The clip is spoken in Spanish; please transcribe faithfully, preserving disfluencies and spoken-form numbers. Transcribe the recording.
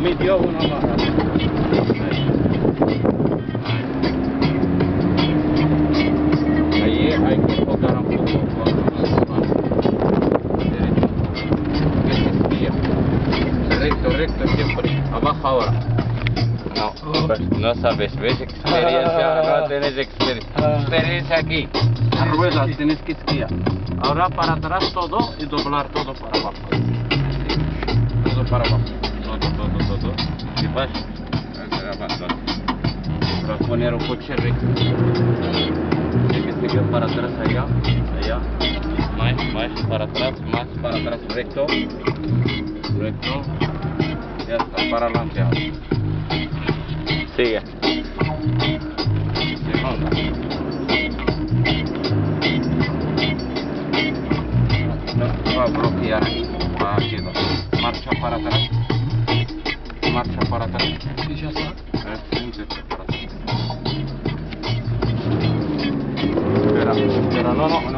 me dio una mala. Ahí hay que enfocar un poco. Derecho. Que se espía. Recto, recto siempre. Abajo ahora. No, no sabes, ves experiencia, no tienes experiencia. Experiencia aquí. Las ruedas tienes que esquiar. Ahora para atrás todo y doblar todo para abajo. Todo para abajo. Todo, todo, todo. Y vas grabando. Para poner un coche recto. Tienes que seguir para atrás allá, allá. Más, más para atrás, más para atrás recto. Recto. Ya está, para adelante ahora. Sigue. Segunda. No, va a bloquear aquí. Va aquí. Marcha para atrás. Marcha para atrás. Y ya está. Para atrás. Espera, espera, no, no.